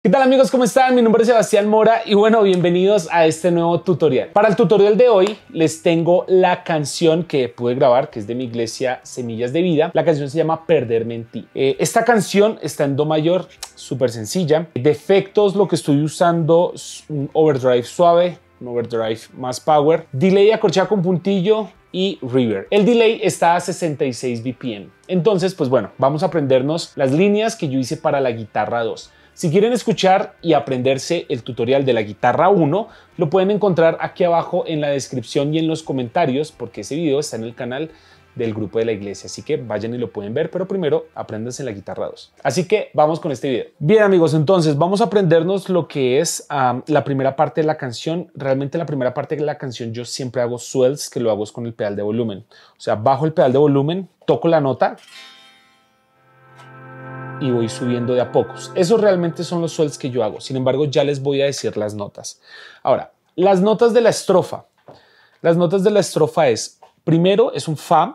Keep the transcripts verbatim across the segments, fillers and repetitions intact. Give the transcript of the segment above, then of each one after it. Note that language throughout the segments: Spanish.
¿Qué tal amigos? ¿Cómo están? Mi nombre es Sebastián Mora y bueno, bienvenidos a este nuevo tutorial. Para el tutorial de hoy les tengo la canción que pude grabar, que es de mi iglesia Semillas de Vida. La canción se llama Perderme en Ti. Eh, esta canción está en do mayor, súper sencilla. De efectos lo que estoy usando es un overdrive suave, un overdrive más power, delay acorchado con puntillo y reverb. El delay está a sesenta y seis B P M. Entonces, pues bueno, vamos a aprendernos las líneas que yo hice para la guitarra dos. Si quieren escuchar y aprenderse el tutorial de la guitarra uno, lo pueden encontrar aquí abajo en la descripción y en los comentarios, porque ese video está en el canal del grupo de la iglesia, así que vayan y lo pueden ver, pero primero apréndanse la guitarra dos. Así que vamos con este video. Bien amigos, entonces vamos a aprendernos lo que es um, la primera parte de la canción. Realmente la primera parte de la canción yo siempre hago swells, que lo hago es con el pedal de volumen. O sea, bajo el pedal de volumen, toco la nota y voy subiendo de a pocos. Esos realmente son los swells que yo hago. Sin embargo, ya les voy a decir las notas. Ahora, las notas de la estrofa. Las notas de la estrofa es, primero es un fa,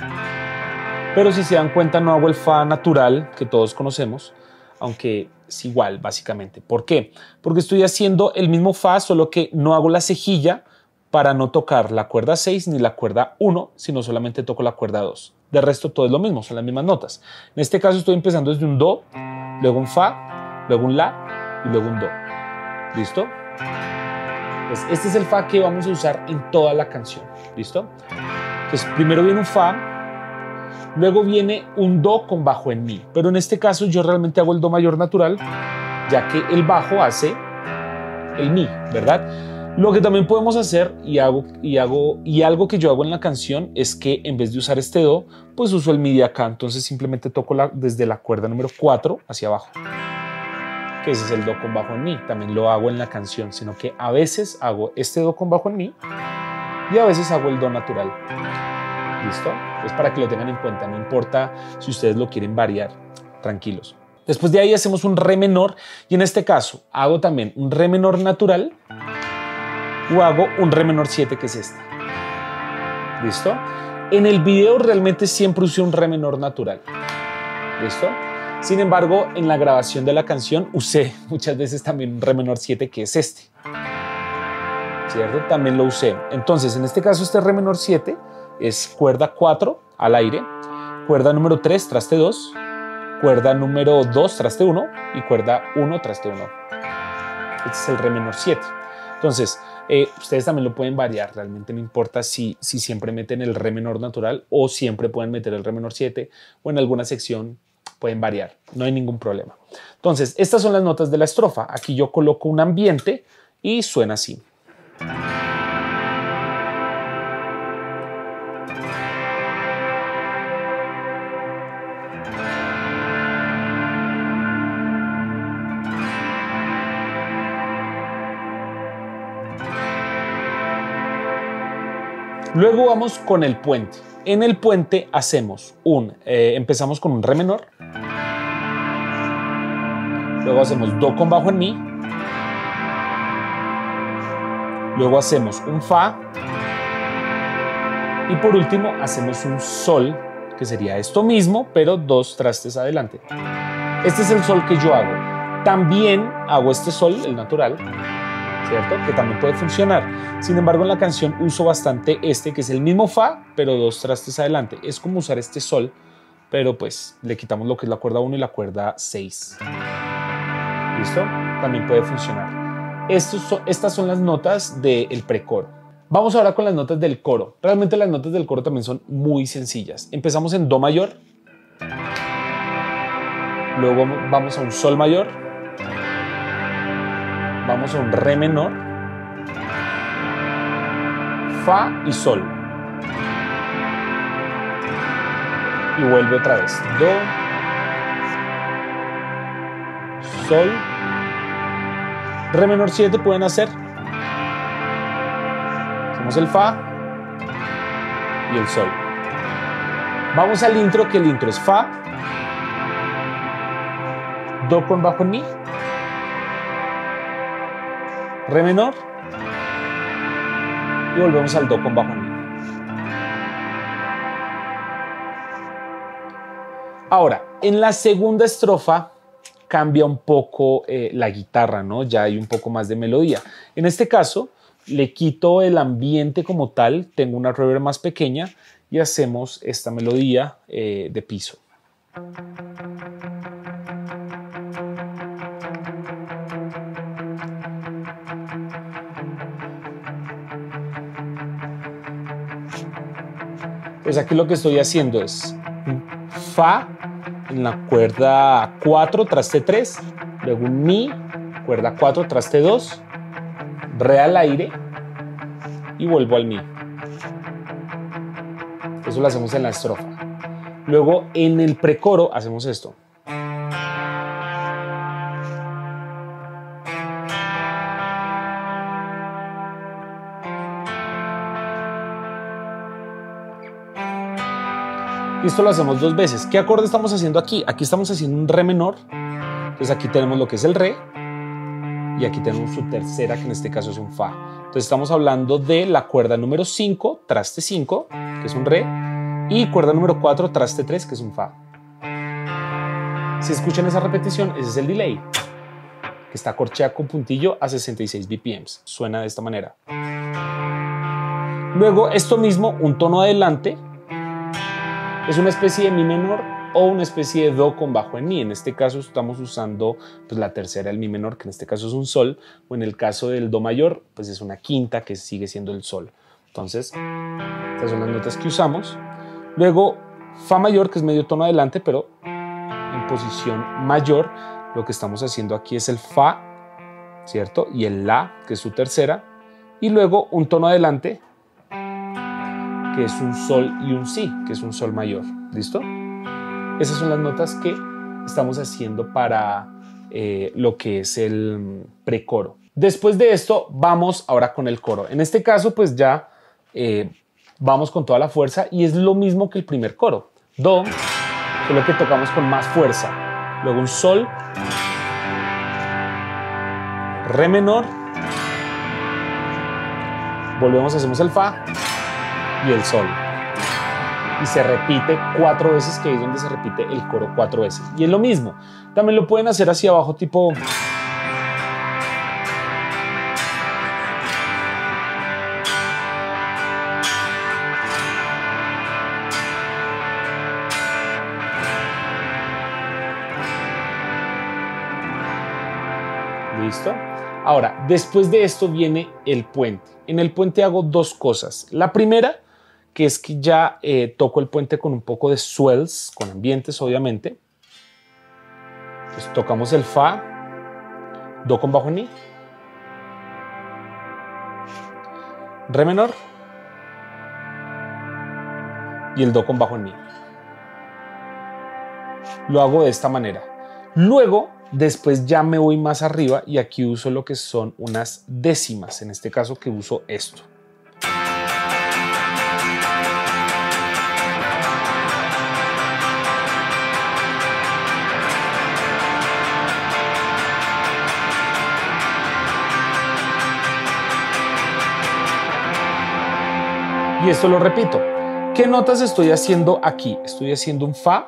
pero si se dan cuenta no hago el fa natural que todos conocemos, aunque es igual básicamente. ¿Por qué? Porque estoy haciendo el mismo fa, solo que no hago la cejilla para no tocar la cuerda seis ni la cuerda uno, sino solamente toco la cuerda dos. De resto todo es lo mismo, son las mismas notas. En este caso estoy empezando desde un do, luego un fa, luego un la y luego un do. ¿Listo? Pues este es el fa que vamos a usar en toda la canción. ¿Listo? Entonces primero viene un fa, luego viene un do con bajo en mi. Pero en este caso yo realmente hago el do mayor natural, ya que el bajo hace el mi, ¿verdad? Lo que también podemos hacer y, hago, y, hago, y algo que yo hago en la canción es que en vez de usar este do, pues uso el mi de acá. Entonces simplemente toco la, desde la cuerda número cuatro hacia abajo, que ese es el do con bajo en mi. También lo hago en la canción, sino que a veces hago este do con bajo en mi y a veces hago el do natural. ¿Listo? Es para que lo tengan en cuenta, no importa si ustedes lo quieren variar, tranquilos. Después de ahí hacemos un re menor y en este caso hago también un re menor natural o hago un re menor siete, que es este. ¿Listo? En el video realmente siempre usé un re menor natural. ¿Listo? Sin embargo, en la grabación de la canción usé muchas veces también un re menor siete, que es este. ¿Cierto? También lo usé. Entonces, en este caso, este re menor siete es cuerda cuatro al aire, cuerda número tres, traste dos, cuerda número dos, traste uno y cuerda uno, traste uno. Este es el re menor siete. Entonces, eh, ustedes también lo pueden variar, realmente no importa si, si siempre meten el re menor natural o siempre pueden meter el re menor siete o en alguna sección pueden variar, no hay ningún problema. Entonces, estas son las notas de la estrofa. Aquí yo coloco un ambiente y suena así. Luego vamos con el puente. En el puente hacemos un, eh, empezamos con un re menor, luego hacemos do con bajo en mi, luego hacemos un fa y por último hacemos un sol, que sería esto mismo, pero dos trastes adelante. Este es el sol que yo hago. También hago este sol, el natural, ¿cierto? Que también puede funcionar. Sin embargo, en la canción uso bastante este, que es el mismo fa, pero dos trastes adelante. Es como usar este sol, pero pues le quitamos lo que es la cuerda uno y la cuerda seis. ¿Listo? También puede funcionar. Estos son, estas son las notas del precoro. Vamos ahora con las notas del coro. Realmente las notas del coro también son muy sencillas. Empezamos en do mayor, luego vamos a un sol mayor, vamos a un re menor, fa y sol. Y vuelve otra vez. Do, sol, re menor siete pueden hacer. Hacemos el fa y el sol. Vamos al intro, que el intro es fa, do con bajo en mi, re menor y volvemos al do con bajo en mi. Ahora, en la segunda estrofa cambia un poco eh, la guitarra, ¿no? Ya hay un poco más de melodía. En este caso, le quito el ambiente como tal, tengo una reverb más pequeña y hacemos esta melodía eh, de piso. Pues aquí lo que estoy haciendo es un Fa en la cuerda cuatro, traste tres, luego un Mi, cuerda cuatro, traste dos, Re al aire y vuelvo al Mi. Eso lo hacemos en la estrofa. Luego en el precoro hacemos esto. Y esto lo hacemos dos veces. ¿Qué acorde estamos haciendo aquí? Aquí estamos haciendo un Re menor. Entonces aquí tenemos lo que es el Re. Y aquí tenemos su tercera, que en este caso es un Fa. Entonces estamos hablando de la cuerda número cinco, traste cinco, que es un Re. Y cuerda número cuatro, traste tres, que es un Fa. Si escuchan esa repetición, ese es el delay, que está corcheado con puntillo a sesenta y seis B P Ms. Suena de esta manera. Luego esto mismo, un tono adelante. Es una especie de Mi menor o una especie de Do con bajo en Mi. En este caso estamos usando pues, la tercera del Mi menor, que en este caso es un Sol, o en el caso del Do mayor, pues es una quinta, que sigue siendo el Sol. Entonces, estas son las notas que usamos. Luego, Fa mayor, que es medio tono adelante, pero en posición mayor. Lo que estamos haciendo aquí es el Fa, ¿cierto? Y el La, que es su tercera. Y luego un tono adelante, que es un Sol y un Si, que es un Sol mayor. ¿Listo? Esas son las notas que estamos haciendo para eh, lo que es el precoro. Después de esto, vamos ahora con el coro. En este caso, pues ya eh, vamos con toda la fuerza y es lo mismo que el primer coro. Do, solo que tocamos con más fuerza. Luego un Sol, Re menor, volvemos, hacemos el Fa y el Sol. Y se repite cuatro veces, que es donde se repite el coro cuatro veces. Y es lo mismo. También lo pueden hacer hacia abajo, tipo... ¿Listo? Ahora, después de esto viene el puente. En el puente hago dos cosas. La primera, que es que ya eh, toco el puente con un poco de swells, con ambientes obviamente. Entonces tocamos el Fa, Do con bajo en Mi, Re menor y el Do con bajo en Mi. Lo hago de esta manera. Luego, después ya me voy más arriba y aquí uso lo que son unas décimas, en este caso que uso esto. Y esto lo repito. ¿Qué notas estoy haciendo aquí? Estoy haciendo un Fa.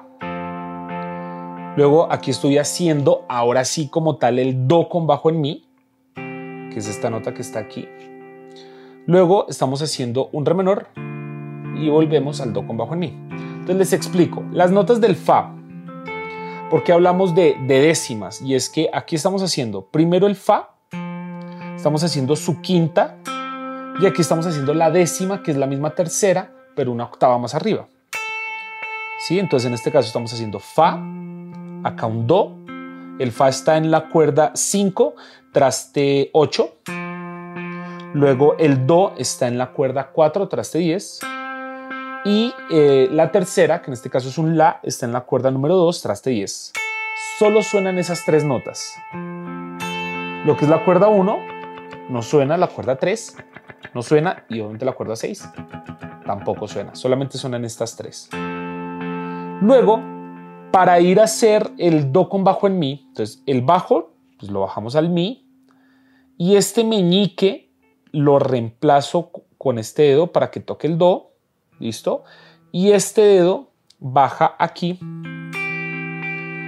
Luego aquí estoy haciendo, ahora sí como tal, el Do con bajo en Mi, que es esta nota que está aquí. Luego estamos haciendo un Re menor y volvemos al Do con bajo en Mi. Entonces les explico. Las notas del Fa, porque hablamos de, de décimas, y es que aquí estamos haciendo primero el Fa, estamos haciendo su quinta, y aquí estamos haciendo la décima, que es la misma tercera, pero una octava más arriba. ¿Sí? Entonces en este caso estamos haciendo Fa, acá un Do, el Fa está en la cuerda cinco, traste ocho, luego el Do está en la cuerda cuatro, traste diez, y eh, la tercera, que en este caso es un La, está en la cuerda número dos, traste diez. Solo suenan esas tres notas. Lo que es la cuerda uno, no suena, la cuerda tres, no suena, y obviamente la cuerda seis tampoco suena, solamente suenan estas tres. Luego, para ir a hacer el Do con bajo en Mi, entonces el bajo pues lo bajamos al Mi y este meñique lo reemplazo con este dedo para que toque el Do, ¿listo? Y este dedo baja aquí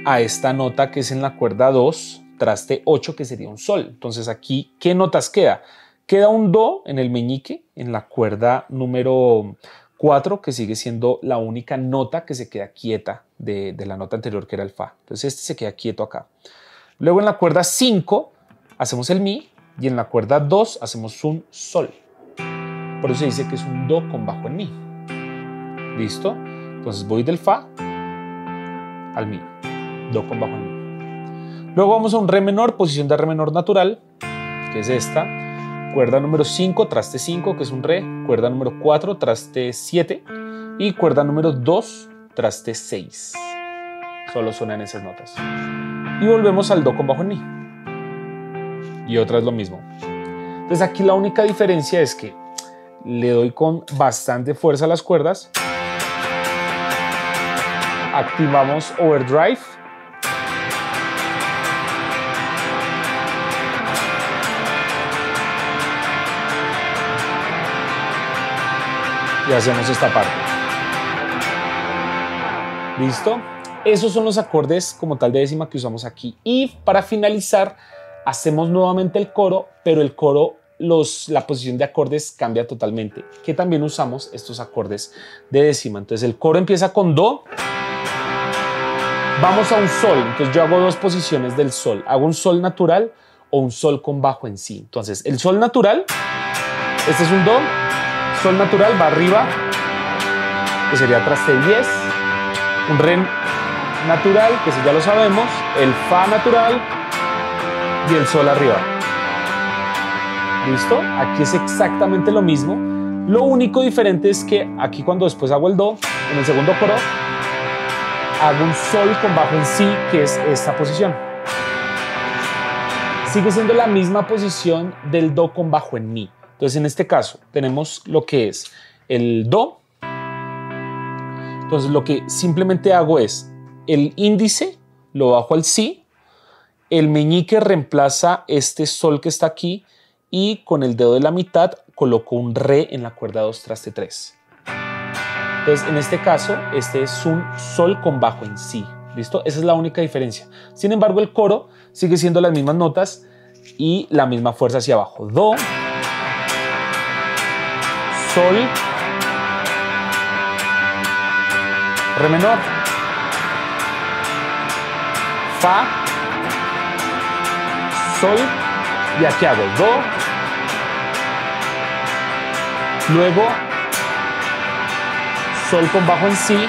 a esta nota que es en la cuerda dos, traste ocho, que sería un sol. Entonces aquí, ¿qué notas queda? Queda un do en el meñique, en la cuerda número cuatro, que sigue siendo la única nota que se queda quieta de, de la nota anterior, que era el fa. Entonces este se queda quieto acá. Luego en la cuerda cinco hacemos el mi y en la cuerda dos hacemos un sol. Por eso se dice que es un do con bajo en mi. ¿Listo? Entonces voy del fa al mi, do con bajo en mi. Luego vamos a un re menor, posición de re menor natural, que es esta. Cuerda número cinco, traste cinco, que es un re. Cuerda número cuatro, traste siete. Y cuerda número dos, traste seis. Solo suenan esas notas. Y volvemos al do con bajo en mi. Y otra vez lo mismo. Entonces aquí la única diferencia es que le doy con bastante fuerza a las cuerdas. Activamos overdrive. Y hacemos esta parte. ¿Listo? Esos son los acordes como tal de décima que usamos aquí. Y para finalizar, hacemos nuevamente el coro, pero el coro, los, la posición de acordes cambia totalmente, que también usamos estos acordes de décima. Entonces el coro empieza con do, vamos a un sol. Entonces yo hago dos posiciones del sol. Hago un sol natural o un sol con bajo en si. Entonces el sol natural, este es un do. Sol natural va arriba, que sería traste diez, un re natural, que eso ya lo sabemos, el fa natural y el sol arriba. ¿Listo? Aquí es exactamente lo mismo. Lo único diferente es que aquí cuando después hago el do, en el segundo coro, hago un sol con bajo en si, que es esta posición. Sigue siendo la misma posición del do con bajo en mi. Entonces, en este caso, tenemos lo que es el do. Entonces, lo que simplemente hago es el índice, lo bajo al si, el meñique reemplaza este sol que está aquí y con el dedo de la mitad coloco un re en la cuerda dos, traste tres. Entonces, en este caso, este es un sol con bajo en si. ¿Listo? Esa es la única diferencia. Sin embargo, el coro sigue siendo las mismas notas y la misma fuerza hacia abajo. Do, sol, re menor, fa, sol, y aquí hago do, luego sol con bajo en si,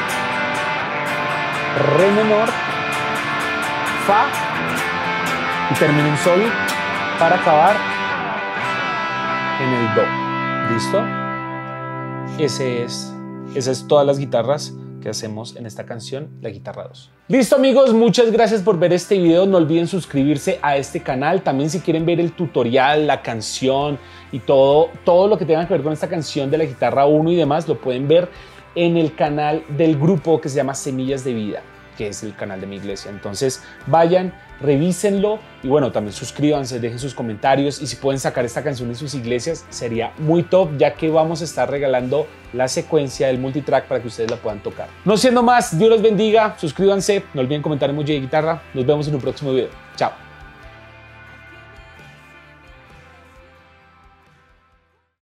re menor, fa, y termino en sol para acabar en el do. ¿Listo? Ese es, esas es todas las guitarras que hacemos en esta canción, la guitarra dos. Listo amigos, muchas gracias por ver este video. No olviden suscribirse a este canal. También si quieren ver el tutorial, la canción y todo, todo lo que tenga que ver con esta canción de la guitarra uno y demás, lo pueden ver en el canal del grupo que se llama Semillas de Vida, que es el canal de mi iglesia. Entonces vayan, revísenlo y bueno, también suscríbanse, dejen sus comentarios y si pueden sacar esta canción en sus iglesias sería muy top, ya que vamos a estar regalando la secuencia del multitrack para que ustedes la puedan tocar. No siendo más, Dios los bendiga, suscríbanse, no olviden comentar emoji de guitarra. Nos vemos en un próximo video. Chao.